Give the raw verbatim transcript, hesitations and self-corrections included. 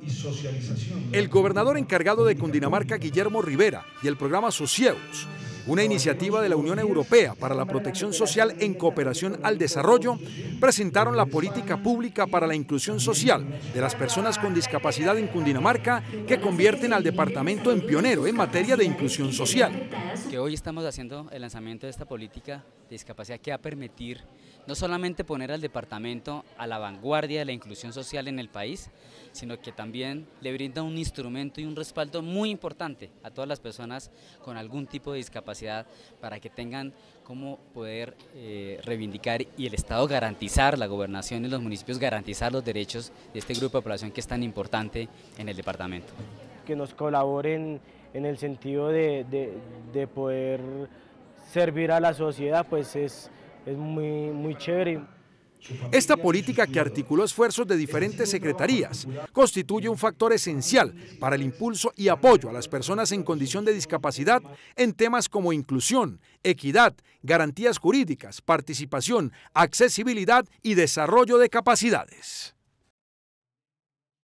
y socialización. El gobernador encargado de Cundinamarca, Guillermo Rivera, y el programa Socieus, una iniciativa de la Unión Europea para la protección social en cooperación al desarrollo, presentaron la política pública para la inclusión social de las personas con discapacidad en Cundinamarca, que convierten al departamento en pionero en materia de inclusión social. Que hoy estamos haciendo el lanzamiento de esta política de discapacidad que va a permitir no solamente poner al departamento a la vanguardia de la inclusión social en el país, sino que también le brinda un instrumento y un respaldo muy importante a todas las personas con algún tipo de discapacidad para que tengan cómo poder eh, reivindicar y el Estado garantizar, la gobernación y los municipios garantizar los derechos de este grupo de población que es tan importante en el departamento. Que nos colaboren en el sentido de, de, de poder servir a la sociedad, pues es, es muy, muy chévere. Esta política, que articuló esfuerzos de diferentes secretarías, constituye un factor esencial para el impulso y apoyo a las personas en condición de discapacidad en temas como inclusión, equidad, garantías jurídicas, participación, accesibilidad y desarrollo de capacidades.